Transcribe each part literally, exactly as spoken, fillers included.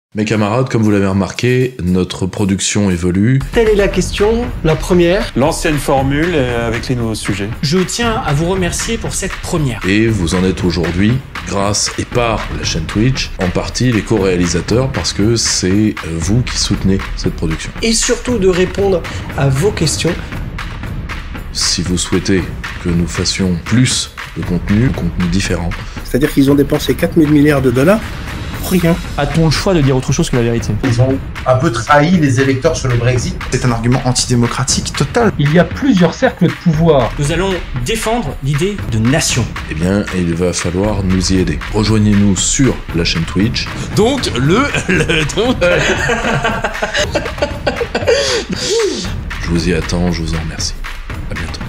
Mes camarades, comme vous l'avez remarqué, notre production évolue. Telle est la question, la première. L'ancienne formule avec les nouveaux sujets. Je tiens à vous remercier pour cette première. Et vous en êtes aujourd'hui, grâce et par la chaîne Twitch, en partie les co-réalisateurs parce que c'est vous qui soutenez cette production. Et surtout de répondre à vos questions. Si vous souhaitez que nous fassions plus de contenu, contenu différent. C'est-à-dire qu'ils ont dépensé quatre mille milliards de dollars. Rien. A-t-on le choix de dire autre chose que la vérité? Ils ont un peu trahi les électeurs sur le Brexit. C'est un argument antidémocratique total. Il y a plusieurs cercles de pouvoir. Nous allons défendre l'idée de nation. Eh bien, il va falloir nous y aider. Rejoignez-nous sur la chaîne Twitch. Donc, le... le donc... Je vous y attends, je vous en remercie. À bientôt.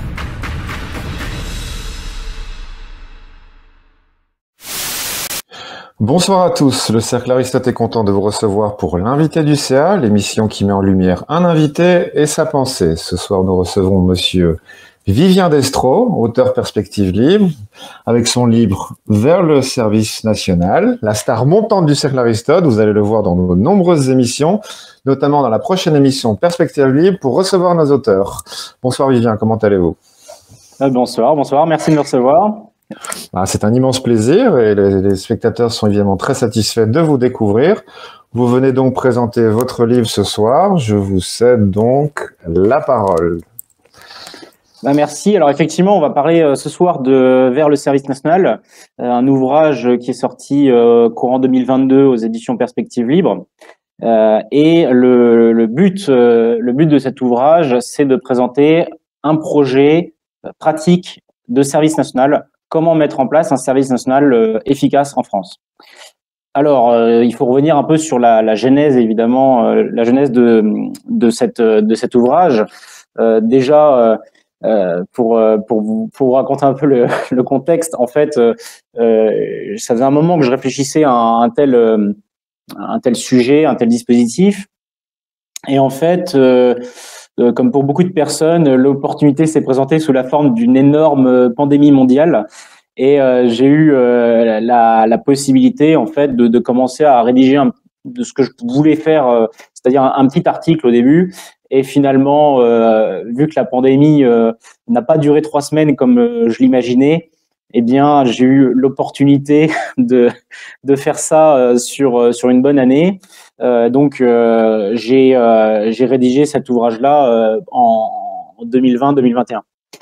Bonsoir à tous, le Cercle Aristote est content de vous recevoir pour l'invité du C A, l'émission qui met en lumière un invité et sa pensée. Ce soir, nous recevons monsieur Vivien Destro, auteur Perspective Libre, avec son livre Vers le service national, la star montante du Cercle Aristote. Vous allez le voir dans nos nombreuses émissions, notamment dans la prochaine émission Perspective Libre pour recevoir nos auteurs. Bonsoir Vivien, comment allez-vous? Bonsoir, bonsoir, merci de me recevoir. Ah, c'est un immense plaisir et les, les spectateurs sont évidemment très satisfaits de vous découvrir. Vous venez donc présenter votre livre ce soir. Je vous cède donc la parole. Bah merci. Alors effectivement, on va parler euh, ce soir de Vers le service national, euh, un ouvrage qui est sorti euh, courant deux mille vingt-deux aux éditions Perspective Libre. Euh, et le, le but, euh, le but de cet ouvrage, c'est de présenter un projet euh, pratique de service national. Comment mettre en place un service national euh, efficace en France. Alors, euh, il faut revenir un peu sur la, la genèse, évidemment, euh, la genèse de, de, cette, de cet ouvrage. Euh, déjà, euh, pour, pour, vous, pour vous raconter un peu le, le contexte, en fait, euh, ça faisait un moment que je réfléchissais à un, un, tel, un tel sujet, un tel dispositif. Et en fait... Euh, Euh, comme pour beaucoup de personnes, l'opportunité s'est présentée sous la forme d'une énorme pandémie mondiale et euh, j'ai eu euh, la, la possibilité en fait de, de commencer à rédiger un, de ce que je voulais faire, euh, c'est-à-dire un, un petit article au début. Et finalement, euh, vu que la pandémie euh, n'a pas duré trois semaines comme euh, je l'imaginais, eh bien, j'ai eu l'opportunité de de faire ça euh, sur sur une bonne année. Euh, donc, euh, j'ai euh, j'ai rédigé cet ouvrage-là euh, en, en deux mille vingt deux mille vingt et un.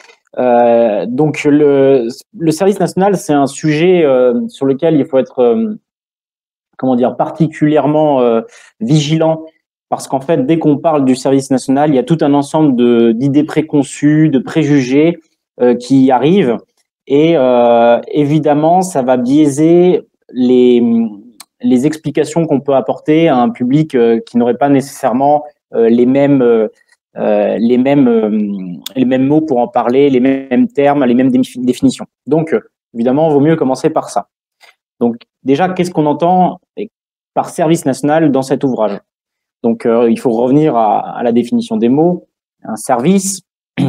Euh, donc, le le service national, c'est un sujet euh, sur lequel il faut être euh, comment dire particulièrement euh, vigilant. Parce qu'en fait, dès qu'on parle du service national, il y a tout un ensemble de d'idées préconçues, de préjugés euh, qui arrivent. Et euh, évidemment, ça va biaiser les, les explications qu'on peut apporter à un public euh, qui n'aurait pas nécessairement euh, les mêmes, euh, les mêmes, euh, les mêmes mots pour en parler, les mêmes termes, les mêmes définitions. Donc, euh, évidemment, il vaut mieux commencer par ça. Donc, déjà, qu'est-ce qu'on entend par service national dans cet ouvrage? Donc, euh, il faut revenir à, à la définition des mots. Un service,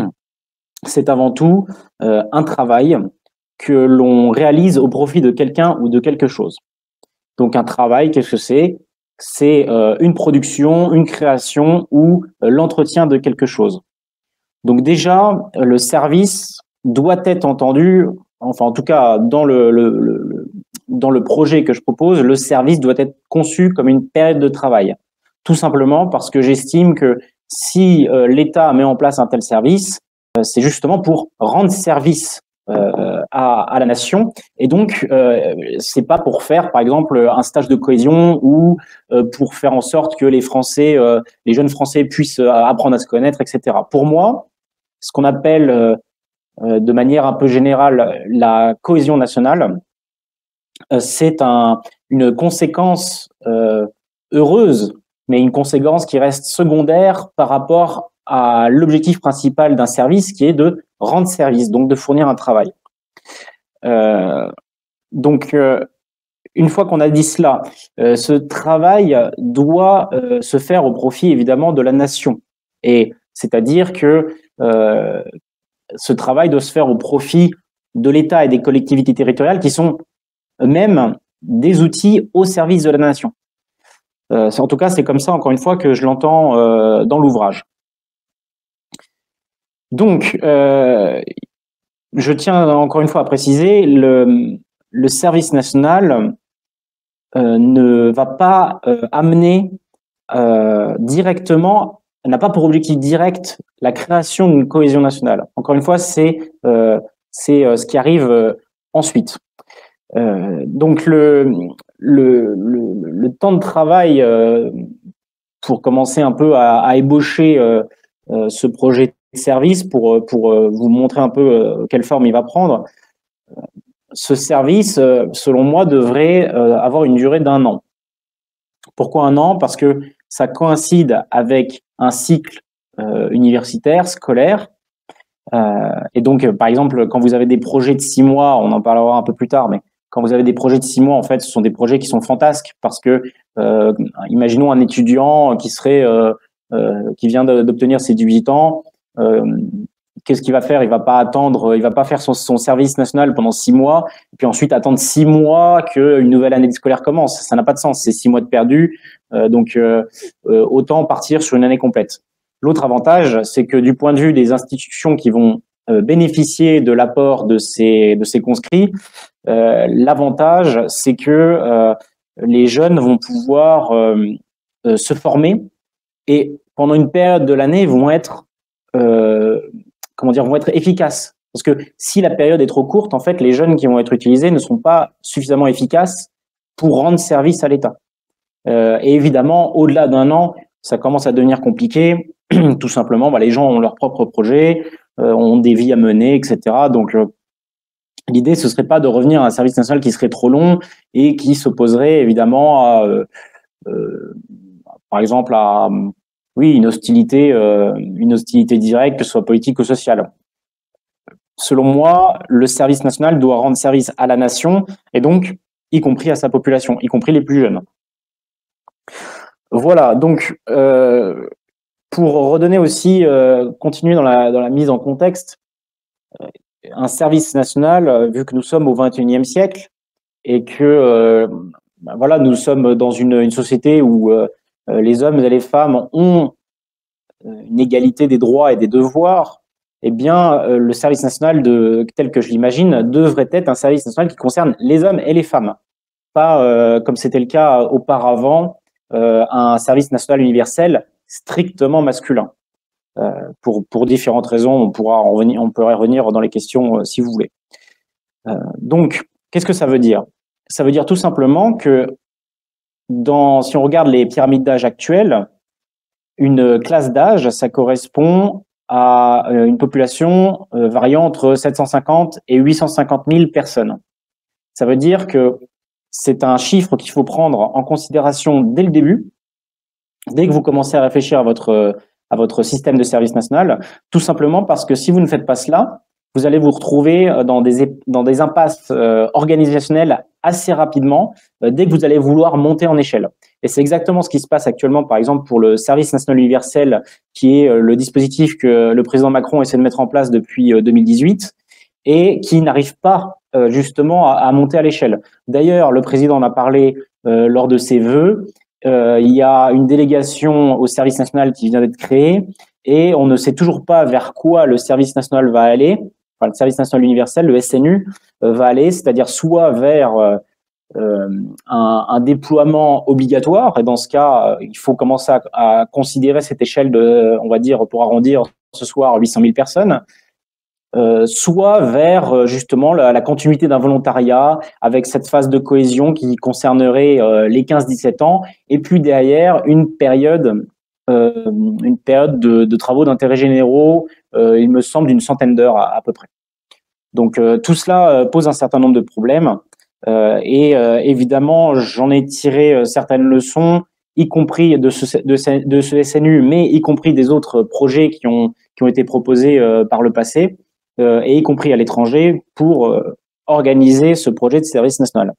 c'est avant tout euh, un travail que l'on réalise au profit de quelqu'un ou de quelque chose. Donc un travail, qu'est-ce que c'est? C'est euh, une production, une création ou euh, l'entretien de quelque chose. Donc déjà, le service doit être entendu, enfin en tout cas dans le, le, le, dans le projet que je propose, le service doit être conçu comme une période de travail. Tout simplement parce que j'estime que si euh, l'État met en place un tel service, c'est justement pour rendre service euh, à, à la nation, et donc euh, c'est pas pour faire, par exemple, un stage de cohésion ou euh, pour faire en sorte que les Français, euh, les jeunes Français puissent apprendre à se connaître, et cetera. Pour moi, ce qu'on appelle euh, de manière un peu générale la cohésion nationale, euh, c'est un, une conséquence euh, heureuse, mais une conséquence qui reste secondaire par rapport à l'objectif principal d'un service qui est de rendre service, donc de fournir un travail. Euh, donc, euh, une fois qu'on a dit cela, euh, ce travail doit euh, se faire au profit évidemment de la nation. Et c'est-à-dire que euh, ce travail doit se faire au profit de l'État et des collectivités territoriales qui sont eux-mêmes des outils au service de la nation. Euh, en tout cas, c'est comme ça, encore une fois, que je l'entends euh, dans l'ouvrage. Donc, euh, je tiens encore une fois à préciser, le, le service national euh, ne va pas euh, amener euh, directement, n'a pas pour objectif direct la création d'une cohésion nationale. Encore une fois, c'est euh, c'est euh, ce qui arrive euh, ensuite. Euh, donc, le, le, le, le temps de travail euh, pour commencer un peu à, à ébaucher euh, euh, ce projet de service, pour, pour euh, vous montrer un peu euh, quelle forme il va prendre, ce service, euh, selon moi, devrait euh, avoir une durée d'un an. Pourquoi un an? Parce que ça coïncide avec un cycle euh, universitaire, scolaire. Euh, et donc, euh, par exemple, quand vous avez des projets de six mois, on en parlera un peu plus tard, mais quand vous avez des projets de six mois, en fait, ce sont des projets qui sont fantasques parce que, euh, imaginons un étudiant qui serait, euh, euh, qui vient d'obtenir ses dix-huit ans, euh, qu'est-ce qu'il va faire? Il va pas attendre, il va pas faire son, son service national pendant six mois, et puis ensuite attendre six mois qu'une nouvelle année scolaire commence. Ça n'a pas de sens. C'est six mois de perdu. Euh, donc, euh, euh, autant partir sur une année complète. L'autre avantage, c'est que du point de vue des institutions qui vont euh, bénéficier de l'apport de ces, de ces conscrits, euh, l'avantage, c'est que euh, les jeunes vont pouvoir euh, euh, se former et pendant une période de l'année vont être euh, comment dire, vont être efficaces. Parce que si la période est trop courte, en fait, les jeunes qui vont être utilisés ne sont pas suffisamment efficaces pour rendre service à l'État. Euh, et évidemment, au-delà d'un an, ça commence à devenir compliqué. Tout simplement, bah, les gens ont leur propre projet, euh, ont des vies à mener, et cetera. Donc, euh, l'idée, ce serait pas de revenir à un service national qui serait trop long et qui s'opposerait évidemment à, euh, euh, par exemple, à oui, une hostilité, euh, une hostilité directe, que ce soit politique ou sociale. Selon moi, le service national doit rendre service à la nation et donc, y compris à sa population, y compris les plus jeunes. Voilà, donc, euh, pour redonner aussi, euh, continuer dans la, dans la mise en contexte, euh, un service national, euh, vu que nous sommes au vingt et unième siècle et que, euh, ben voilà, nous sommes dans une, une société où euh, les hommes et les femmes ont une égalité des droits et des devoirs, eh bien, euh, le service national, de, tel que je l'imagine, devrait être un service national qui concerne les hommes et les femmes. Pas, euh, comme c'était le cas auparavant, euh, un service national universel strictement masculin. Euh, pour, pour différentes raisons, on pourra en revenir, on pourrait revenir dans les questions euh, si vous voulez. Euh, donc, qu'est-ce que ça veut dire? Ça veut dire tout simplement que Dans, si on regarde les pyramides d'âge actuelles, une classe d'âge, ça correspond à une population variant entre sept cent cinquante et huit cent cinquante mille personnes. Ça veut dire que c'est un chiffre qu'il faut prendre en considération dès le début, dès que vous commencez à réfléchir à votre, à votre système de service national, tout simplement parce que si vous ne faites pas cela, vous allez vous retrouver dans des, dans des impasses euh, organisationnelles assez rapidement euh, dès que vous allez vouloir monter en échelle. Et c'est exactement ce qui se passe actuellement, par exemple, pour le service national universel, qui est euh, le dispositif que le président Macron essaie de mettre en place depuis euh, deux mille dix-huit et qui n'arrive pas euh, justement à, à monter à l'échelle. D'ailleurs, le président en a parlé euh, lors de ses vœux. Euh, il y a une délégation au service national qui vient d'être créée et on ne sait toujours pas vers quoi le service national va aller. Enfin, le service national universel, le S N U, euh, va aller, c'est-à-dire soit vers euh, euh, un, un déploiement obligatoire, et dans ce cas, euh, il faut commencer à, à considérer cette échelle de, on va dire, pour arrondir ce soir, huit cent mille personnes, euh, soit vers justement la, la continuité d'un volontariat avec cette phase de cohésion qui concernerait euh, les quinze dix-sept ans, et puis derrière une période Euh, une période de, de travaux d'intérêt généraux, euh, il me semble, d'une centaine d'heures à, à peu près. Donc euh, tout cela euh, pose un certain nombre de problèmes euh, et euh, évidemment j'en ai tiré euh, certaines leçons, y compris de ce, de, ce, de ce S N U, mais y compris des autres projets qui ont, qui ont été proposés euh, par le passé euh, et y compris à l'étranger pour euh, organiser ce projet de service national.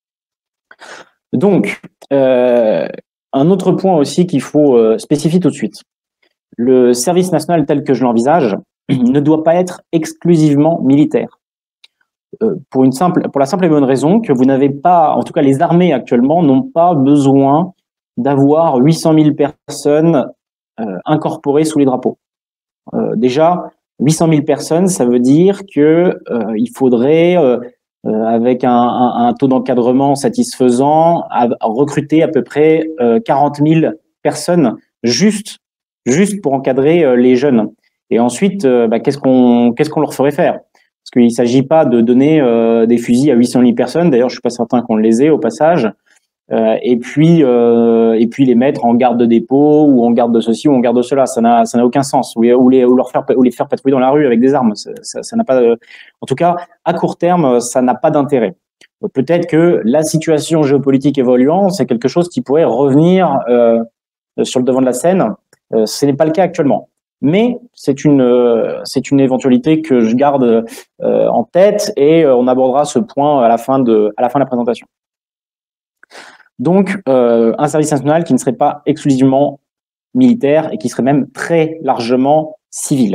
Donc, euh, un autre point aussi qu'il faut euh, spécifier tout de suite. Le service national tel que je l'envisage ne doit pas être exclusivement militaire. Euh, pour, une simple, pour la simple et bonne raison que vous n'avez pas, en tout cas les armées actuellement, n'ont pas besoin d'avoir huit cent mille personnes euh, incorporées sous les drapeaux. Euh, déjà, huit cent mille personnes, ça veut dire que euh, il faudrait, euh, euh, avec un, un, un taux d'encadrement satisfaisant, à, à recruter à peu près euh, quarante mille personnes juste, juste pour encadrer euh, les jeunes. Et ensuite, euh, bah, qu'est-ce qu'on, qu'est-ce qu'on leur ferait faire? Parce qu'il ne s'agit pas de donner euh, des fusils à huit cent mille personnes. D'ailleurs, je suis pas certain qu'on les ait au passage. Euh, et puis, euh, et puis les mettre en garde de dépôt ou en garde de ceci ou en garde de cela. Ça n'a, ça n'a aucun sens. Ou les, ou les, ou leur faire, ou les faire patrouiller dans la rue avec des armes. Ça, ça, ça n'a pas. De... En tout cas, à court terme, ça n'a pas d'intérêt. Peut-être que la situation géopolitique évoluant, c'est quelque chose qui pourrait revenir euh, sur le devant de la scène. Euh, ce n'est pas le cas actuellement. Mais c'est une euh, c'est une éventualité que je garde euh, en tête et euh, on abordera ce point à la fin de à la fin de la présentation. Donc euh, un service national qui ne serait pas exclusivement militaire et qui serait même très largement civil.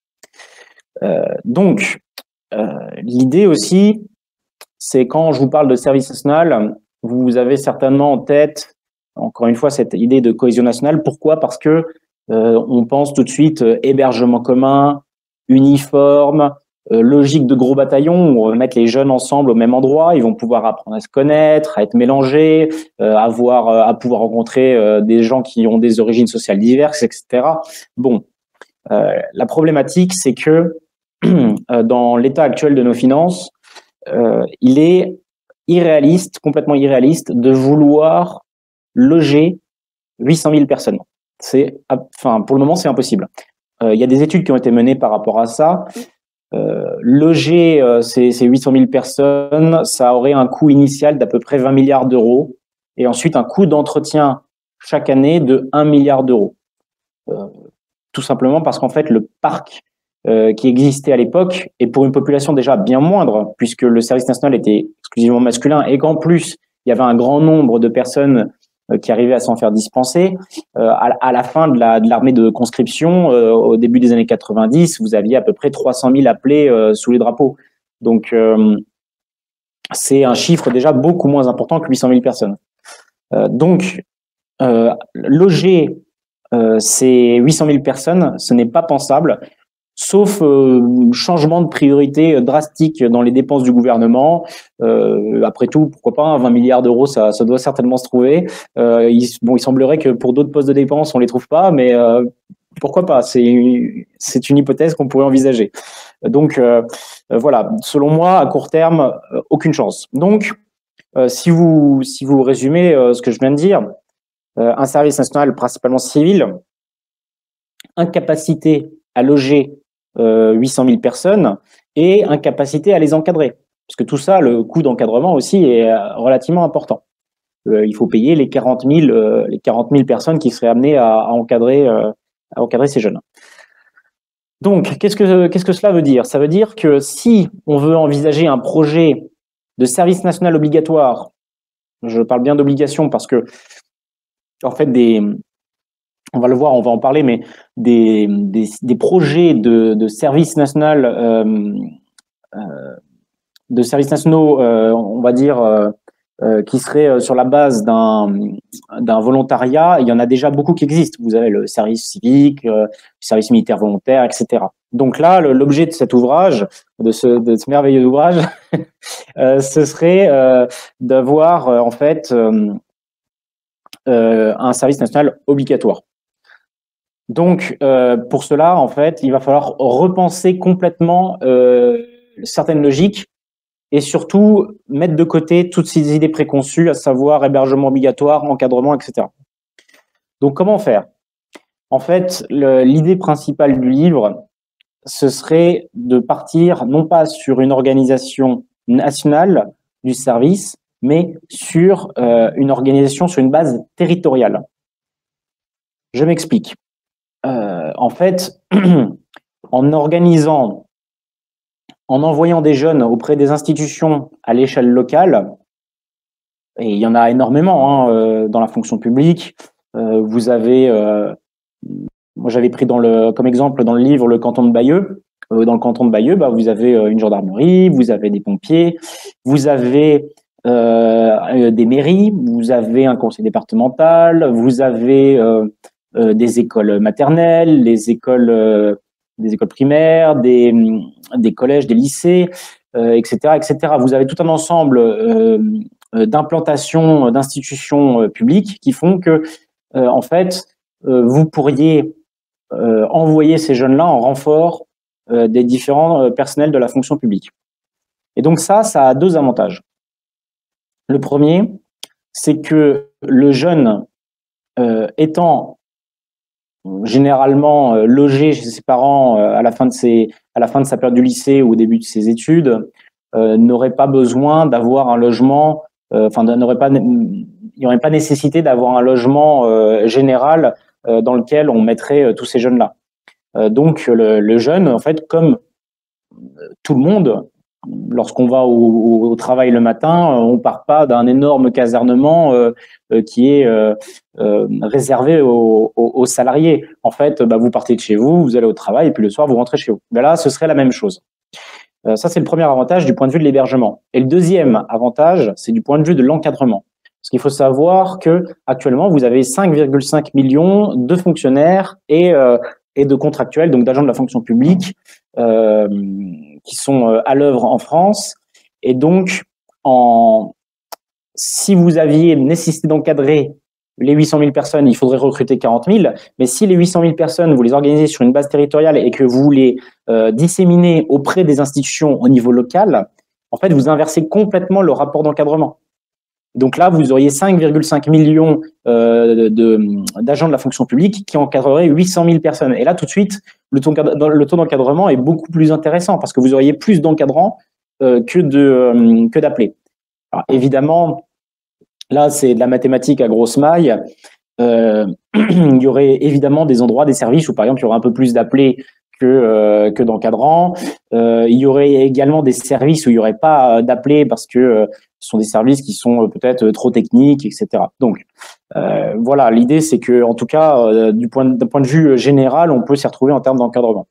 Euh, donc euh, l'idée aussi, c'est quand je vous parle de service national, vous avez certainement en tête encore une fois cette idée de cohésion nationale. Pourquoi? Parce que Euh, on pense tout de suite euh, hébergement commun, uniforme, euh, logique de gros bataillon où on va mettre les jeunes ensemble au même endroit, ils vont pouvoir apprendre à se connaître, à être mélangés, euh, avoir, euh, à pouvoir rencontrer euh, des gens qui ont des origines sociales diverses, et cetera. Bon, euh, la problématique, c'est que euh, dans l'état actuel de nos finances, euh, il est irréaliste, complètement irréaliste, de vouloir loger huit cent mille personnes. C'est, enfin, pour le moment, c'est impossible. Euh, il y a des études qui ont été menées par rapport à ça. Euh, loger euh, ces, ces huit cent mille personnes, ça aurait un coût initial d'à peu près vingt milliards d'euros et ensuite un coût d'entretien chaque année de un milliard d'euros. Euh, tout simplement parce qu'en fait, le parc euh, qui existait à l'époque est pour une population déjà bien moindre puisque le service national était exclusivement masculin et qu'en plus, il y avait un grand nombre de personnes qui arrivaient à s'en faire dispenser. Euh, à, à la fin de, la, de l'armée de conscription, euh, au début des années quatre-vingt-dix, vous aviez à peu près trois cent mille appelés euh, sous les drapeaux. Donc, euh, c'est un chiffre déjà beaucoup moins important que huit cent mille personnes. Euh, donc, euh, loger euh, ces huit cent mille personnes, ce n'est pas pensable, sauf euh, changement de priorité drastique dans les dépenses du gouvernement. Euh, après tout, pourquoi pas, hein, vingt milliards d'euros, ça, ça doit certainement se trouver. Euh, il, bon, il semblerait que pour d'autres postes de dépenses, on les trouve pas, mais euh, pourquoi pas? C'est une, c'est une hypothèse qu'on pourrait envisager. Donc euh, voilà, selon moi, à court terme, euh, aucune chance. Donc, euh, si vous si vous résumez euh, ce que je viens de dire, euh, un service national principalement civil, incapacité à loger Euh, huit cent mille personnes et incapacité à les encadrer. Parce que tout ça, le coût d'encadrement aussi est euh, relativement important. Euh, il faut payer les quarante mille, euh, les quarante mille personnes qui seraient amenées à, à encadrer, euh, à encadrer ces jeunes. Donc, qu'est-ce que, qu'est-ce que cela veut dire? Ça veut dire que si on veut envisager un projet de service national obligatoire, je parle bien d'obligation parce que, en fait, des on va le voir, on va en parler, mais des, des, des projets de, de services national, euh, euh, de services nationaux, euh, on va dire, euh, euh, qui seraient sur la base d'un, d'un volontariat, il y en a déjà beaucoup qui existent. Vous avez le service civique, euh, le service militaire volontaire, et cetera. Donc là, le, l'objet de cet ouvrage, de ce, de ce merveilleux ouvrage, euh, ce serait euh, d'avoir euh, en fait euh, euh, un service national obligatoire. Donc, euh, pour cela, en fait, il va falloir repenser complètement euh, certaines logiques et surtout mettre de côté toutes ces idées préconçues, à savoir hébergement obligatoire, encadrement, et cetera. Donc, comment faire? En fait, le, l'idée principale du livre, ce serait de partir non pas sur une organisation nationale du service, mais sur euh, une organisation sur une base territoriale. Je m'explique. Euh, en fait, en organisant, en envoyant des jeunes auprès des institutions à l'échelle locale, et il y en a énormément hein, euh, dans la fonction publique, euh, vous avez, euh, moi j'avais pris dans le, comme exemple dans le livre le canton de Bayeux. Euh, dans le canton de Bayeux, bah, vous avez euh, une gendarmerie, vous avez des pompiers, vous avez euh, des mairies, vous avez un conseil départemental, vous avez euh, euh, des écoles maternelles, les écoles, euh, des écoles primaires, des, des collèges, des lycées, euh, et cetera, et cetera. Vous avez tout un ensemble euh, d'implantations, d'institutions euh, publiques qui font que, euh, en fait, euh, vous pourriez euh, envoyer ces jeunes-là en renfort euh, des différents euh, personnels de la fonction publique. Et donc ça, ça a deux avantages. Le premier, c'est que le jeune, euh, étant généralement euh, logé chez ses parents euh, à la fin de ses, à la fin de sa période du lycée ou au début de ses études, euh, n'aurait pas besoin d'avoir un logement, euh, enfin n'aurait pas, il n'y aurait pas nécessité d'avoir un logement euh, général euh, dans lequel on mettrait euh, tous ces jeunes-là. Euh, donc le, le jeune, en fait, comme tout le monde, lorsqu'on va au, au travail le matin, on part pas d'un énorme casernement euh, euh, qui est euh, euh, réservé aux, aux, aux salariés. En fait, bah, vous partez de chez vous, vous allez au travail et puis le soir vous rentrez chez vous. Ben là, ce serait la même chose. Euh, ça, c'est le premier avantage du point de vue de l'hébergement. Et le deuxième avantage, c'est du point de vue de l'encadrement. Parce qu'il faut savoir que actuellement, vous avez cinq virgule cinq millions de fonctionnaires et euh, et de contractuels, donc d'agents de la fonction publique, euh, qui sont euh, à l'œuvre en France. Et donc, en, si vous aviez nécessité d'encadrer les huit cent mille personnes, il faudrait recruter quarante mille. Mais si les huit cent mille personnes, vous les organisez sur une base territoriale et que vous les euh, disséminez auprès des institutions au niveau local, en fait, vous inversez complètement le rapport d'encadrement. Donc là, vous auriez cinq virgule cinq millions euh, de, d'agents de la fonction publique qui encadreraient huit cent mille personnes. Et là, tout de suite, le taux, le taux d'encadrement est beaucoup plus intéressant parce que vous auriez plus d'encadrants euh, que de euh, que d'appelés. Alors, évidemment, là, c'est de la mathématique à grosse maille. Euh, il y aurait évidemment des endroits, des services où, par exemple, il y aurait un peu plus d'appelés que euh, que d'encadrants. Euh, il y aurait également des services où il n'y aurait pas d'appelés parce que euh, ce sont des services qui sont peut-être trop techniques, et cetera. Donc, euh, voilà, l'idée, c'est que, en tout cas, euh, du point, d'un point de vue général, on peut s'y retrouver en termes d'encadrement.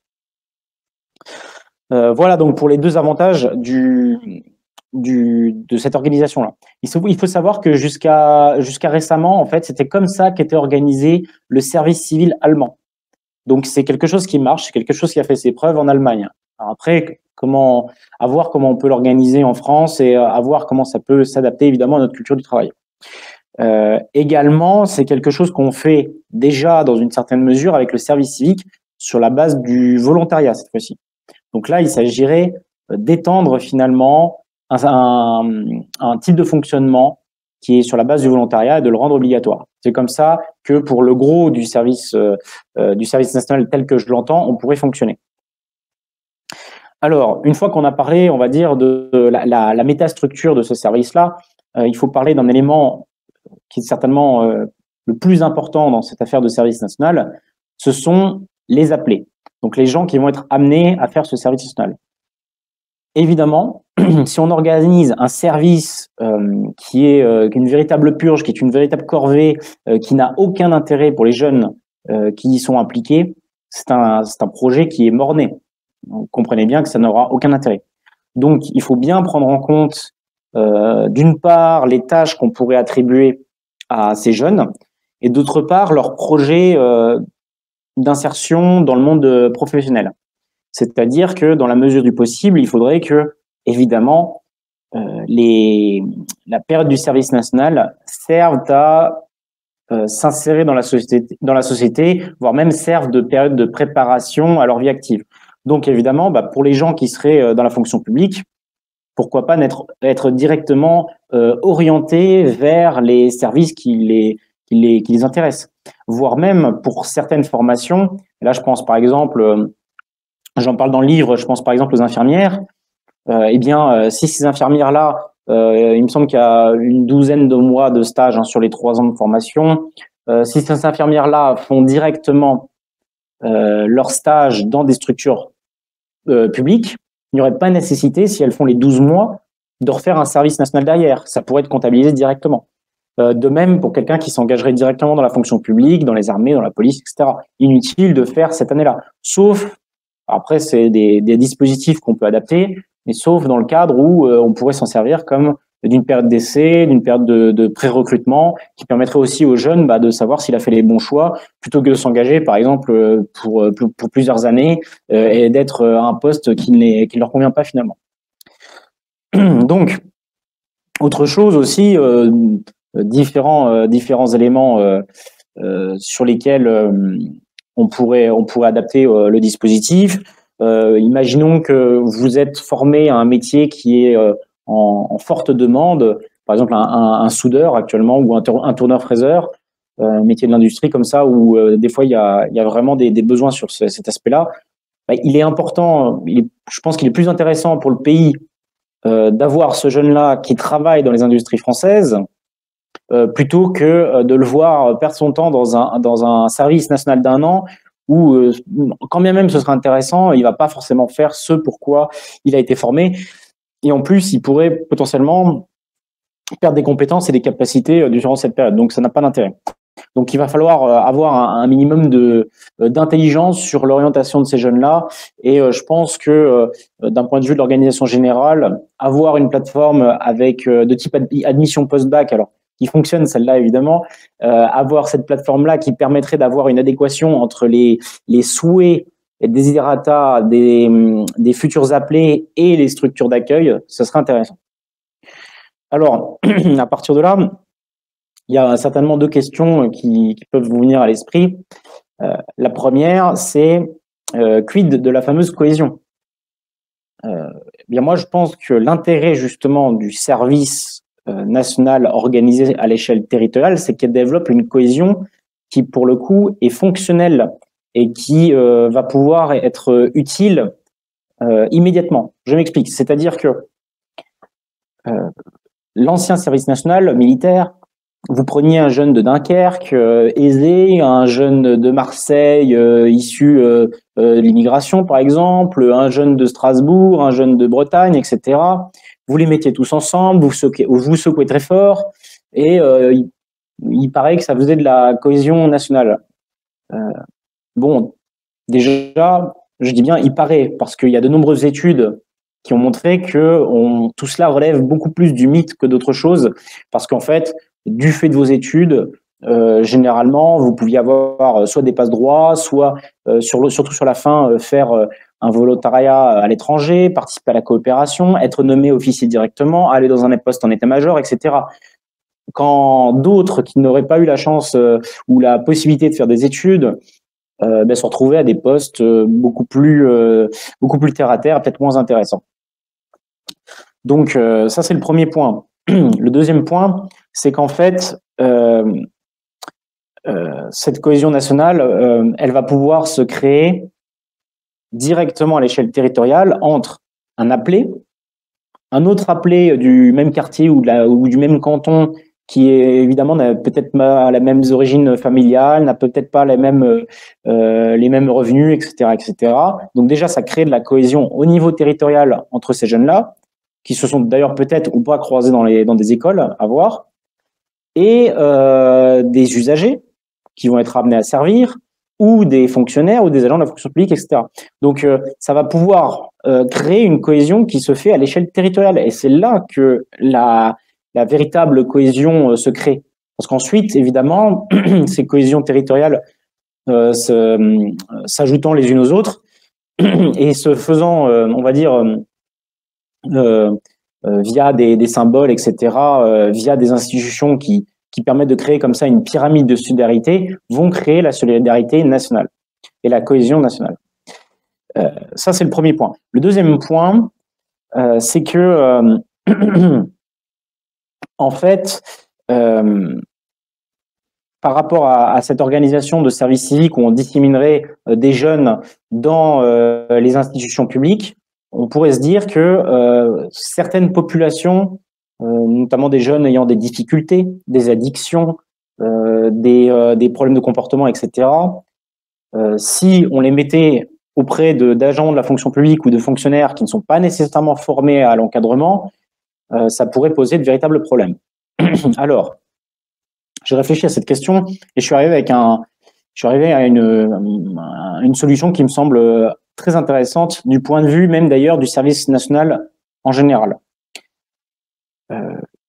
Euh, voilà donc pour les deux avantages du, du, de cette organisation-là. Il faut, il faut savoir que jusqu'à jusqu'à récemment, en fait, c'était comme ça qu'était organisé le service civil allemand. Donc, c'est quelque chose qui marche, c'est quelque chose qui a fait ses preuves en Allemagne. Alors après, comment, à voir comment on peut l'organiser en France et à voir comment ça peut s'adapter évidemment à notre culture du travail. Euh, également, c'est quelque chose qu'on fait déjà dans une certaine mesure avec le service civique sur la base du volontariat cette fois-ci. Donc là, il s'agirait d'étendre finalement un, un, un type de fonctionnement qui est sur la base du volontariat et de le rendre obligatoire. C'est comme ça que pour le gros du service, euh, du service national tel que je l'entends, on pourrait fonctionner. Alors, une fois qu'on a parlé, on va dire, de la, la, la métastructure de ce service-là, euh, il faut parler d'un élément qui est certainement euh, le plus important dans cette affaire de service national, ce sont les appelés. Donc, les gens qui vont être amenés à faire ce service national. Évidemment, si on organise un service euh, qui est euh, une véritable purge, qui est une véritable corvée, euh, qui n'a aucun intérêt pour les jeunes euh, qui y sont impliqués, c'est un, c'est un projet qui est mort-né. Vous comprenez bien que ça n'aura aucun intérêt. Donc, il faut bien prendre en compte, euh, d'une part, les tâches qu'on pourrait attribuer à ces jeunes, et d'autre part, leur projet euh, d'insertion dans le monde professionnel. C'est-à-dire que, dans la mesure du possible, il faudrait que, évidemment, euh, les, la période du service national serve à euh, s'insérer dans la société, dans la société, voire même serve de période de préparation à leur vie active. Donc, évidemment, bah, pour les gens qui seraient dans la fonction publique, pourquoi pas être, être directement euh, orientés vers les services qui les, qui, les, qui les intéressent. Voire même pour certaines formations, là je pense par exemple, euh, j'en parle dans le livre, je pense par exemple aux infirmières, euh, eh bien, euh, si ces infirmières-là, euh, il me semble qu'il y a une douzaine de mois de stage hein, sur les trois ans de formation, euh, si ces infirmières-là font directement euh, leur stage dans des structures Euh, public, il n'y aurait pas nécessité, si elles font les douze mois, de refaire un service national derrière. Ça pourrait être comptabilisé directement. Euh, de même, pour quelqu'un qui s'engagerait directement dans la fonction publique, dans les armées, dans la police, et cetera. Inutile de faire cette année-là. Sauf, après, c'est des, des dispositifs qu'on peut adapter, mais sauf dans le cadre où euh, on pourrait s'en servir comme d'une période d'essai, d'une période de, de pré-recrutement, qui permettrait aussi aux jeunes bah, de savoir s'il a fait les bons choix, plutôt que de s'engager, par exemple, pour, pour, pour plusieurs années euh, et d'être à un poste qui ne qui leur convient pas finalement. Donc, autre chose aussi, euh, différents, euh, différents éléments euh, euh, sur lesquels euh, on pourrait, on pourrait adapter euh, le dispositif. Euh, imaginons que vous êtes formé à un métier qui est euh, en, en forte demande, par exemple un, un, un soudeur actuellement ou un, tour, un tourneur-fraiseur, euh, un métier de l'industrie comme ça où euh, des fois il y a, il y a vraiment des, des besoins sur ce, cet aspect-là. Bah, il est important, il est, je pense qu'il est plus intéressant pour le pays euh, d'avoir ce jeune-là qui travaille dans les industries françaises euh, plutôt que euh, de le voir perdre son temps dans un, dans un service national d'un an où, euh, quand bien même ce sera intéressant, il va pas forcément faire ce pourquoi il a été formé. Et en plus, il pourrait potentiellement perdre des compétences et des capacités durant cette période. Donc, ça n'a pas d'intérêt. Donc, il va falloir avoir un, un minimum de d'intelligence sur l'orientation de ces jeunes-là. Et euh, je pense que, euh, d'un point de vue de l'organisation générale, avoir une plateforme avec euh, de type ad admission post-bac, alors qui fonctionne celle-là évidemment, euh, avoir cette plateforme-là qui permettrait d'avoir une adéquation entre les les souhaits et desiderata des, des futurs appelés et les structures d'accueil, ce serait intéressant. Alors, à partir de là, il y a certainement deux questions qui, qui peuvent vous venir à l'esprit. Euh, la première, c'est euh, quid de la fameuse cohésion? euh, eh bien moi, je pense que l'intérêt justement du service euh, national organisé à l'échelle territoriale, c'est qu'elle développe une cohésion qui, pour le coup, est fonctionnelle et qui euh, va pouvoir être utile euh, immédiatement. Je m'explique. C'est-à-dire que euh, l'ancien service national militaire, vous preniez un jeune de Dunkerque euh, aisé, un jeune de Marseille euh, issu euh, euh, de l'immigration par exemple, un jeune de Strasbourg, un jeune de Bretagne, et cetera. Vous les mettiez tous ensemble, vous secouez, vous secouez très fort, et euh, il, il paraît que ça faisait de la cohésion nationale. Euh, Bon, déjà, je dis bien il paraît, parce qu'il y a de nombreuses études qui ont montré que on, tout cela relève beaucoup plus du mythe que d'autres choses, parce qu'en fait, du fait de vos études, euh, généralement, vous pouviez avoir soit des passe-droits, soit, euh, sur le, surtout sur la fin, euh, faire euh, un volontariat à l'étranger, participer à la coopération, être nommé officier directement, aller dans un poste en état-major, et cetera. Quand d'autres qui n'auraient pas eu la chance euh, ou la possibilité de faire des études, Euh, ben, se retrouver à des postes euh, beaucoup plus euh, beaucoup plus terre à terre, peut-être moins intéressants. Donc euh, ça c'est le premier point. Le deuxième point, c'est qu'en fait euh, euh, cette cohésion nationale, euh, elle va pouvoir se créer directement à l'échelle territoriale entre un appelé, un autre appelé du même quartier ou, de la, ou du même canton qui est évidemment n'a peut-être pas la même origine familiale, n'a peut-être pas les mêmes euh, les mêmes revenus, et cetera, et cetera. Donc déjà, ça crée de la cohésion au niveau territorial entre ces jeunes-là, qui se sont d'ailleurs peut-être ou pas croisés dans les dans des écoles à voir, et euh, des usagers qui vont être amenés à servir, ou des fonctionnaires ou des agents de la fonction publique, et cetera. Donc euh, ça va pouvoir euh, créer une cohésion qui se fait à l'échelle territoriale, et c'est là que la la véritable cohésion euh, se crée. Parce qu'ensuite, évidemment, ces cohésions territoriales euh, s'ajoutant les unes aux autres et se faisant, euh, on va dire, euh, euh, via des, des symboles, et cetera, euh, via des institutions qui, qui permettent de créer comme ça une pyramide de solidarité, vont créer la solidarité nationale et la cohésion nationale. Euh, ça, c'est le premier point. Le deuxième point, euh, c'est que euh, en fait, euh, par rapport à, à cette organisation de service civique où on disséminerait euh, des jeunes dans euh, les institutions publiques, on pourrait se dire que euh, certaines populations, euh, notamment des jeunes ayant des difficultés, des addictions, euh, des, euh, des problèmes de comportement, et cetera, euh, si on les mettait auprès de, d'agents de la fonction publique ou de fonctionnaires qui ne sont pas nécessairement formés à l'encadrement, Euh, ça pourrait poser de véritables problèmes. Alors, j'ai réfléchi à cette question et je suis arrivé avec un, je suis arrivé à une, une solution qui me semble très intéressante du point de vue même d'ailleurs du service national en général. Euh,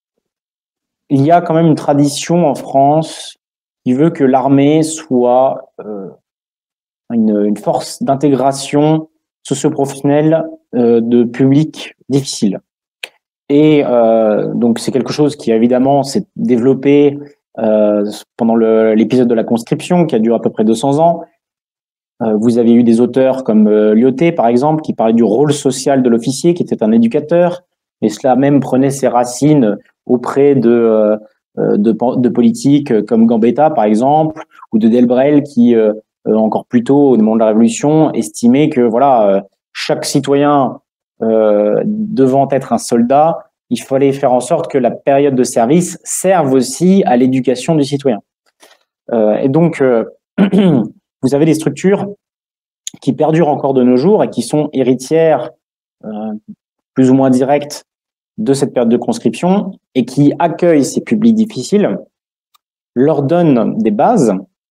il y a quand même une tradition en France qui veut que l'armée soit euh, une, une force d'intégration socio-professionnelle euh, de publics difficiles. Et euh, donc c'est quelque chose qui évidemment s'est développé euh, pendant le, l'épisode de la conscription qui a duré à peu près deux cents ans. Euh, vous avez eu des auteurs comme euh, Lyoté par exemple qui parlait du rôle social de l'officier qui était un éducateur, et cela même prenait ses racines auprès de euh, de, de politiques comme Gambetta par exemple ou de Delbrel qui euh, encore plus tôt au moment de la Révolution estimait que voilà euh, chaque citoyen Euh, devant être un soldat, il fallait faire en sorte que la période de service serve aussi à l'éducation du citoyen. Euh, et donc, euh, vous avez des structures qui perdurent encore de nos jours et qui sont héritières euh, plus ou moins directes de cette période de conscription et qui accueillent ces publics difficiles, leur donnent des bases.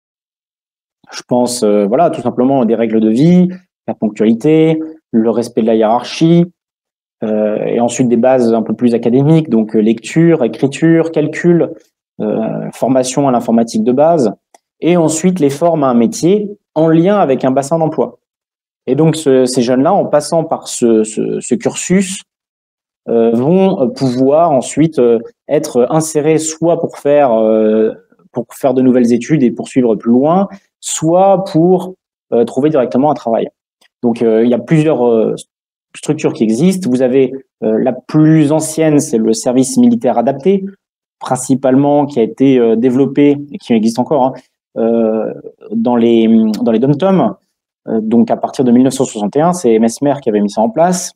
Je pense, euh, voilà, tout simplement des règles de vie, la ponctualité, le respect de la hiérarchie, euh, et ensuite des bases un peu plus académiques, donc lecture, écriture, calcul, euh, formation à l'informatique de base, et ensuite les formes à un métier en lien avec un bassin d'emploi. Et donc ce, ces jeunes-là, en passant par ce, ce, ce cursus, euh, vont pouvoir ensuite euh, être insérés soit pour faire euh, pour faire de nouvelles études et poursuivre plus loin, soit pour euh, trouver directement un travail. Donc, euh, il y a plusieurs euh, structures qui existent. Vous avez euh, la plus ancienne, c'est le service militaire adapté, principalement qui a été euh, développé et qui existe encore hein, euh, dans les dans les dom-toms. Euh, donc, à partir de mille neuf cent soixante et un, c'est Mesmer qui avait mis ça en place.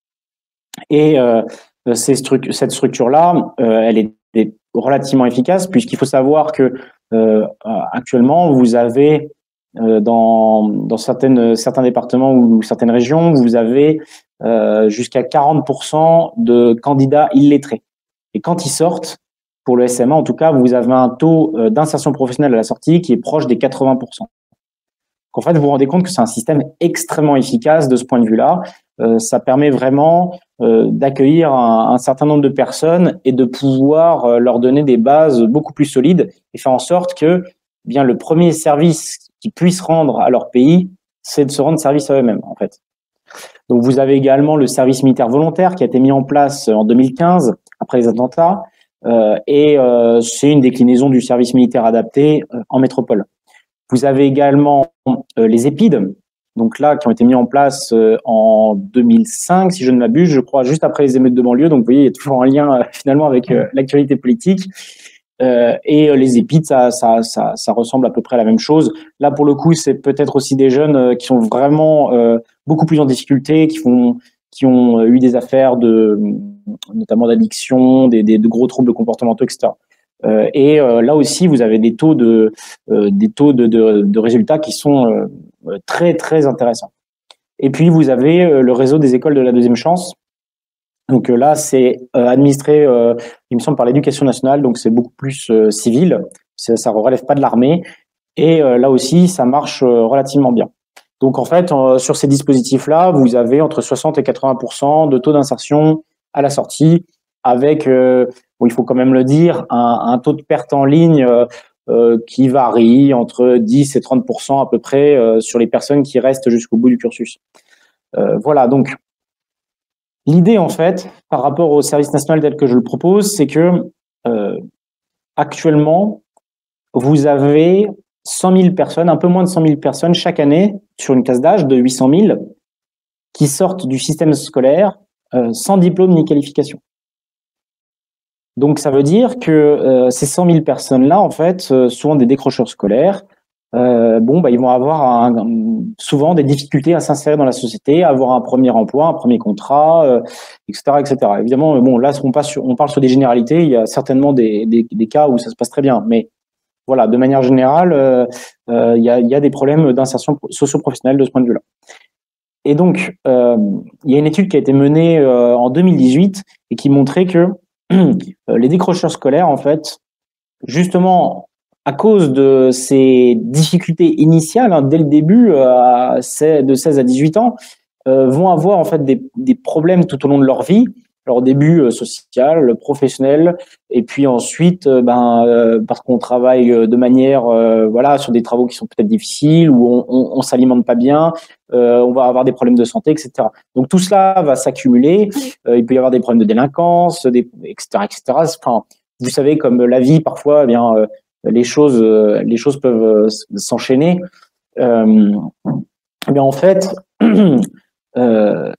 Et euh, ces stru- cette structure-là, euh, elle est, est relativement efficace puisqu'il faut savoir que euh, actuellement, vous avez Euh, dans, dans certaines, certains départements ou certaines régions, vous avez euh, jusqu'à quarante pour cent de candidats illettrés. Et quand ils sortent, pour le S M A en tout cas, vous avez un taux euh, d'insertion professionnelle à la sortie qui est proche des quatre-vingts pour cent. En fait, vous vous rendez compte que c'est un système extrêmement efficace de ce point de vue-là. Euh, ça permet vraiment euh, d'accueillir un, un certain nombre de personnes et de pouvoir euh, leur donner des bases beaucoup plus solides et faire en sorte que eh bien le premier service qu'ils puissent rendre à leur pays, c'est de se rendre service à eux-mêmes, en fait. Donc, vous avez également le service militaire volontaire qui a été mis en place en deux mille quinze, après les attentats, euh, et euh, c'est une déclinaison du service militaire adapté euh, en métropole. Vous avez également euh, les EPID, donc là, qui ont été mis en place euh, en deux mille cinq, si je ne m'abuse, je crois, juste après les émeutes de banlieue. Donc, vous voyez, il y a toujours un lien, euh, finalement, avec euh, l'actualité politique. Euh, et euh, les EPID, ça, ça, ça, ça ressemble à peu près à la même chose. Là, pour le coup, c'est peut-être aussi des jeunes euh, qui sont vraiment euh, beaucoup plus en difficulté, qui font, qui ont eu des affaires de, notamment d'addiction, des, des de gros troubles comportementaux, et cetera. Euh, et euh, là aussi, vous avez des taux de, euh, des taux de, de, de résultats qui sont euh, très très intéressants. Et puis vous avez euh, le réseau des écoles de la deuxième chance. Donc euh, là, c'est euh, administré, euh, il me semble, par l'Éducation nationale, donc c'est beaucoup plus euh, civil, ça ne relève pas de l'armée, et euh, là aussi, ça marche euh, relativement bien. Donc en fait, euh, sur ces dispositifs-là, vous avez entre soixante et quatre-vingts pour cent de taux d'insertion à la sortie, avec, euh, bon, il faut quand même le dire, un, un taux de perte en ligne euh, euh, qui varie entre dix et trente pour cent à peu près euh, sur les personnes qui restent jusqu'au bout du cursus. Euh, voilà, donc l'idée, en fait, par rapport au service national tel que je le propose, c'est que euh, actuellement, vous avez cent mille personnes, un peu moins de cent mille personnes chaque année sur une classe d'âge de huit cent mille qui sortent du système scolaire euh, sans diplôme ni qualification. Donc, ça veut dire que euh, ces cent mille personnes-là, en fait, euh, souvent des décrocheurs scolaires, Euh, bon, bah, ils vont avoir un, souvent des difficultés à s'insérer dans la société, à avoir un premier emploi, un premier contrat, euh, et cetera, et cetera. Évidemment, bon, là, on, passe sur, on parle sur des généralités. Il y a certainement des, des, des cas où ça se passe très bien, mais voilà, de manière générale, euh, euh, il y a, il y a des problèmes d'insertion socio-professionnelle de ce point de vue-là. Et donc, euh, il y a une étude qui a été menée euh, en deux mille dix-huit et qui montrait que les décrocheurs scolaires, en fait, justement, à cause de ces difficultés initiales, hein, dès le début, euh, de seize à dix-huit ans, euh, vont avoir en fait des, des problèmes tout au long de leur vie, Alors au début euh, social, professionnel, et puis ensuite, euh, ben euh, parce qu'on travaille de manière, euh, voilà, sur des travaux qui sont peut-être difficiles, où on, on, on s'alimente pas bien, euh, on va avoir des problèmes de santé, et cetera. Donc tout cela va s'accumuler. Euh, il peut y avoir des problèmes de délinquance, des, et cetera, et cetera. Enfin, vous savez, comme la vie parfois, eh bien euh, les choses, euh, les choses peuvent euh, s'enchaîner. Euh, eh bien en fait. euh,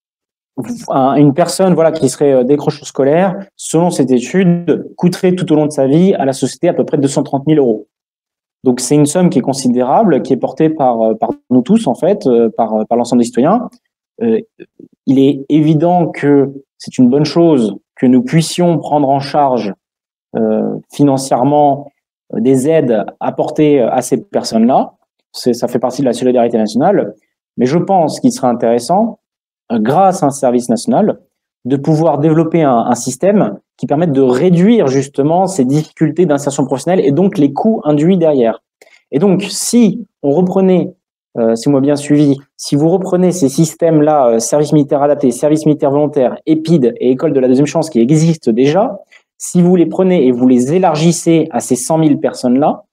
Une personne voilà qui serait décrocheuse scolaire, selon cette étude, coûterait tout au long de sa vie à la société à peu près deux cent trente mille euros. Donc c'est une somme qui est considérable, qui est portée par par nous tous en fait, par par l'ensemble des citoyens. Euh, il est évident que c'est une bonne chose que nous puissions prendre en charge euh, financièrement des aides apportées à ces personnes-là. C'est, ça fait partie de la solidarité nationale. Mais je pense qu'il serait intéressant, grâce à un service national, de pouvoir développer un, un système qui permette de réduire justement ces difficultés d'insertion professionnelle et donc les coûts induits derrière. Et donc, si on reprenait, euh, si vous m'avez bien suivi, si vous reprenez ces systèmes-là, euh, service militaire adapté, service militaire volontaire, EPID et école de la deuxième chance qui existent déjà, si vous les prenez et vous les élargissez à ces cent mille personnes-là,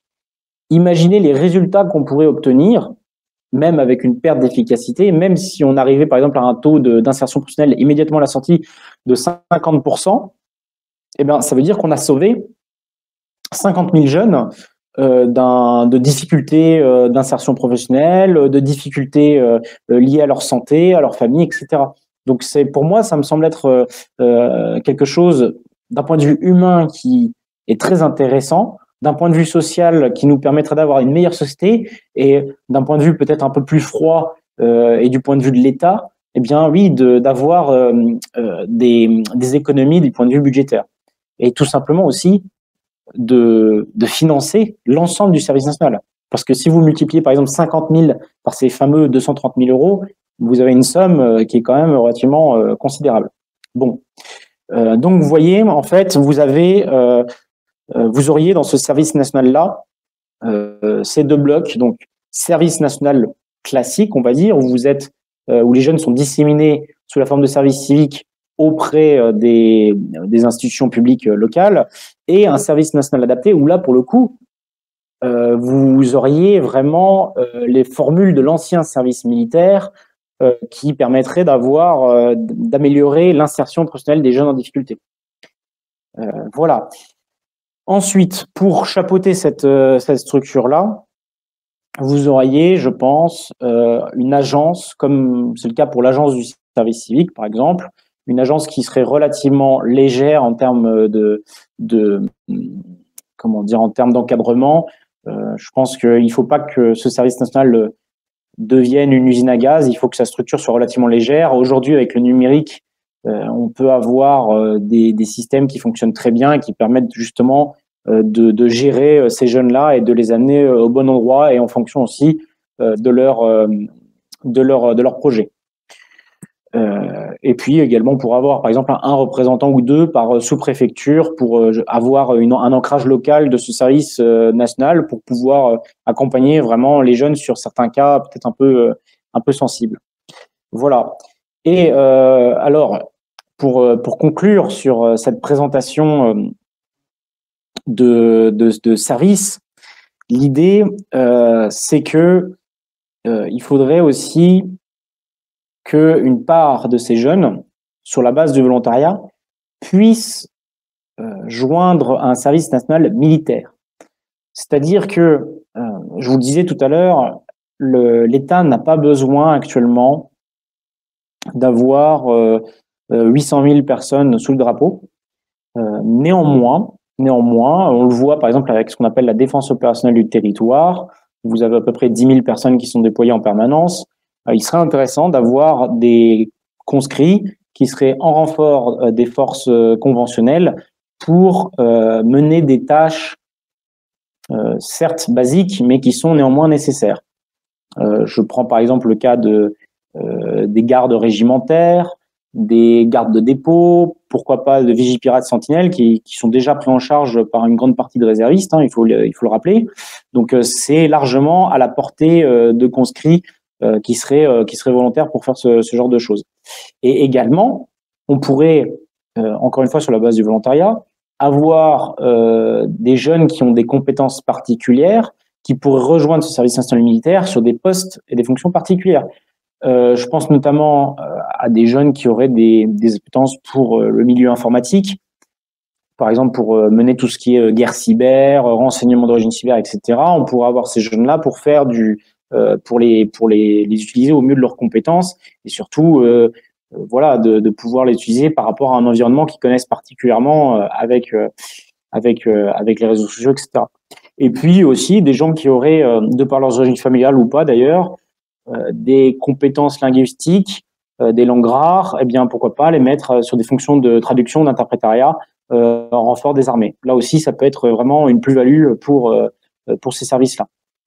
imaginez les résultats qu'on pourrait obtenir, même avec une perte d'efficacité, même si on arrivait par exemple à un taux de, d'insertion professionnelle immédiatement à la sortie de cinquante pour cent, eh bien, ça veut dire qu'on a sauvé cinquante mille jeunes euh, d'un, de difficultés euh, d'insertion professionnelle, de difficultés euh, liées à leur santé, à leur famille, et cetera. Donc, c'est, pour moi, ça me semble être euh, quelque chose d'un point de vue humain qui est très intéressant, d'un point de vue social qui nous permettrait d'avoir une meilleure société, et d'un point de vue peut-être un peu plus froid euh, et du point de vue de l'État, eh bien oui, de, d'avoir euh, euh, des, des économies du point de vue budgétaire. Et tout simplement aussi de, de financer l'ensemble du service national. Parce que si vous multipliez par exemple cinquante mille par ces fameux deux cent trente mille euros, vous avez une somme qui est quand même relativement euh, considérable. Bon, euh, donc vous voyez, en fait, vous avez... Euh, vous auriez dans ce service national-là euh, ces deux blocs, donc service national classique, on va dire, où vous êtes, euh, où les jeunes sont disséminés sous la forme de service civique auprès euh, des, des institutions publiques euh, locales, et un service national adapté où là, pour le coup, euh, vous auriez vraiment euh, les formules de l'ancien service militaire euh, qui permettraient d'avoir, euh, d'améliorer l'insertion professionnelle des jeunes en difficulté. Euh, voilà. Ensuite, pour chapeauter cette, euh, cette structure-là, vous auriez, je pense, euh, une agence, comme c'est le cas pour l'agence du service civique, par exemple, une agence qui serait relativement légère en termes de, de comment dire, en termes d'encadrement. Euh, je pense qu'il ne faut pas que ce service national devienne une usine à gaz. Il faut que sa structure soit relativement légère. Aujourd'hui, avec le numérique, Euh, on peut avoir euh, des, des systèmes qui fonctionnent très bien et qui permettent justement euh, de, de gérer euh, ces jeunes-là et de les amener euh, au bon endroit et en fonction aussi euh, de leur euh, de leur de leur projet. Euh, et puis également pour avoir par exemple un, un représentant ou deux par sous-préfecture pour euh, avoir une, un ancrage local de ce service euh, national pour pouvoir euh, accompagner vraiment les jeunes sur certains cas peut-être un peu euh, un peu sensibles. Voilà. Et euh, alors, pour, pour conclure sur cette présentation de, de, de service, l'idée, euh, c'est que euh, il faudrait aussi qu'une part de ces jeunes, sur la base du volontariat, puisse euh, joindre un service national militaire. C'est-à-dire que, euh, je vous le disais tout à l'heure, le, l'État n'a pas besoin actuellement d'avoir euh, huit cent mille personnes sous le drapeau. Euh, néanmoins, néanmoins, on le voit par exemple avec ce qu'on appelle la défense opérationnelle du territoire. Vous avez à peu près dix mille personnes qui sont déployées en permanence. Euh, il serait intéressant d'avoir des conscrits qui seraient en renfort euh, des forces euh, conventionnelles pour euh, mener des tâches euh, certes basiques, mais qui sont néanmoins nécessaires. Euh, je prends par exemple le cas de Euh, des gardes régimentaires, des gardes de dépôt, pourquoi pas de vigipirates sentinelles qui, qui sont déjà pris en charge par une grande partie de réservistes, hein, il faut le, il faut le rappeler. Donc euh, c'est largement à la portée euh, de conscrits euh, qui seraient euh, qui seraient volontaires pour faire ce, ce genre de choses. Et également, on pourrait, euh, encore une fois sur la base du volontariat, avoir euh, des jeunes qui ont des compétences particulières, qui pourraient rejoindre ce service national militaire sur des postes et des fonctions particulières. Euh, je pense notamment euh, à des jeunes qui auraient des, des compétences pour euh, le milieu informatique, par exemple pour euh, mener tout ce qui est euh, guerre cyber, euh, renseignement d'origine cyber, et cetera. On pourrait avoir ces jeunes-là pour faire du, euh, pour les, pour les, les utiliser au mieux de leurs compétences et surtout, euh, euh, voilà, de, de pouvoir les utiliser par rapport à un environnement qu'ils connaissent particulièrement euh, avec, euh, avec, euh, avec les réseaux sociaux, et cetera. Et puis aussi des gens qui auraient, euh, de par leurs origines familiales ou pas d'ailleurs, euh, des compétences linguistiques, euh, des langues rares, eh bien pourquoi pas les mettre sur des fonctions de traduction, d'interprétariat euh, en renfort des armées. Là aussi, ça peut être vraiment une plus-value pour euh, pour ces services-là.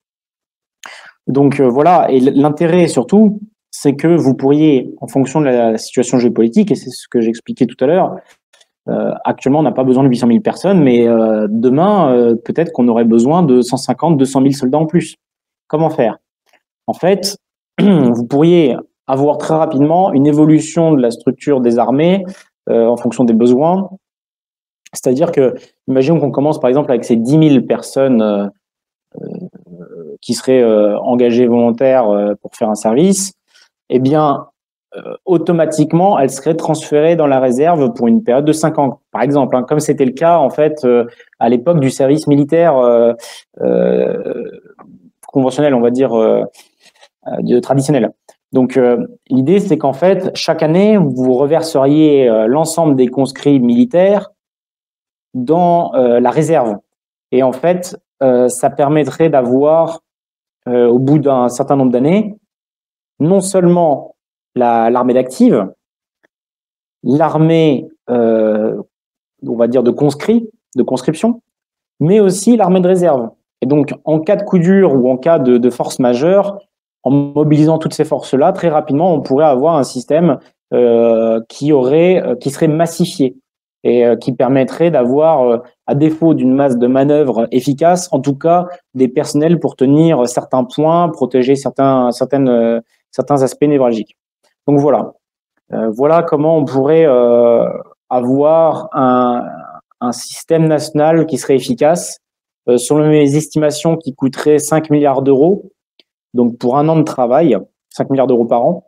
Donc euh, voilà, et l'intérêt surtout, c'est que vous pourriez, en fonction de la situation géopolitique, et c'est ce que j'expliquais tout à l'heure, euh, actuellement on n'a pas besoin de huit cent mille personnes, mais euh, demain euh, peut-être qu'on aurait besoin de cent cinquante, deux cent mille soldats en plus. Comment faire? En fait, vous pourriez avoir très rapidement une évolution de la structure des armées euh, en fonction des besoins. C'est-à-dire que, imaginons qu'on commence par exemple avec ces dix mille personnes euh, euh, qui seraient euh, engagées volontaires euh, pour faire un service, eh bien, euh, automatiquement, elles seraient transférées dans la réserve pour une période de cinq ans, par exemple, hein, comme c'était le cas en fait euh, à l'époque du service militaire euh, euh, conventionnel, on va dire, euh, euh, traditionnel. Donc, euh, l'idée, c'est qu'en fait, chaque année, vous reverseriez euh, l'ensemble des conscrits militaires dans euh, la réserve. Et en fait, euh, ça permettrait d'avoir, euh, au bout d'un certain nombre d'années, non seulement la, l'armée d'active, l'armée, euh, on va dire, de conscrits, de conscription, mais aussi l'armée de réserve. Et donc, en cas de coup dur ou en cas de, de force majeure, en mobilisant toutes ces forces-là, très rapidement, on pourrait avoir un système euh, qui aurait, euh, qui serait massifié et euh, qui permettrait d'avoir, euh, à défaut d'une masse de manœuvres efficace, en tout cas des personnels pour tenir certains points, protéger certains, certaines, euh, certains aspects névralgiques. Donc voilà, euh, voilà comment on pourrait euh, avoir un, un système national qui serait efficace. Euh, selon mes estimations, qui coûterait cinq milliards d'euros. Donc, pour un an de travail, cinq milliards d'euros par an.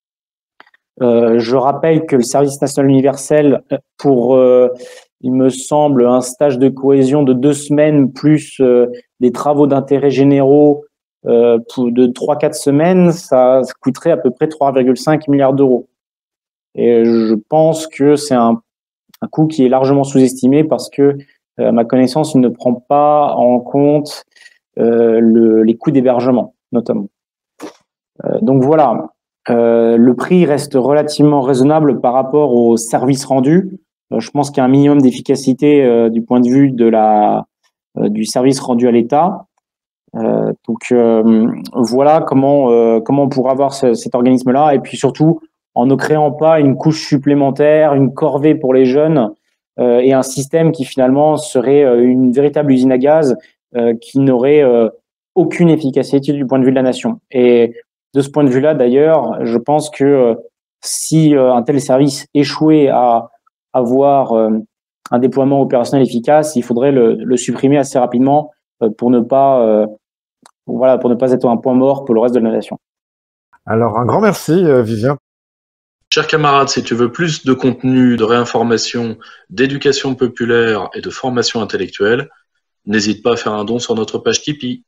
Euh, je rappelle que le service national universel, pour, euh, il me semble, un stage de cohésion de deux semaines plus euh, des travaux d'intérêt généraux euh, pour de trois quatre semaines, ça coûterait à peu près trois virgule cinq milliards d'euros. Et je pense que c'est un, un coût qui est largement sous-estimé parce que, à ma connaissance, il ne prend pas en compte euh, le, les coûts d'hébergement, notamment. Euh, donc voilà, euh, le prix reste relativement raisonnable par rapport au service rendu. Euh, je pense qu'il y a un minimum d'efficacité euh, du point de vue de la, euh, du service rendu à l'État. Euh, donc euh, voilà comment, euh, comment on pourra avoir ce, cet organisme-là. Et puis surtout, en ne créant pas une couche supplémentaire, une corvée pour les jeunes, Euh, et un système qui finalement serait euh, une véritable usine à gaz euh, qui n'aurait euh, aucune efficacité du point de vue de la nation. Et de ce point de vue-là, d'ailleurs, je pense que euh, si euh, un tel service échouait à avoir euh, un déploiement opérationnel efficace, il faudrait le, le supprimer assez rapidement euh, pour ne pas, euh, voilà, pour ne pas être un point mort pour le reste de la nation. Alors, un grand merci, euh, Vivien. Chers camarades, si tu veux plus de contenu, de réinformation, d'éducation populaire et de formation intellectuelle, n'hésite pas à faire un don sur notre page Tipeee.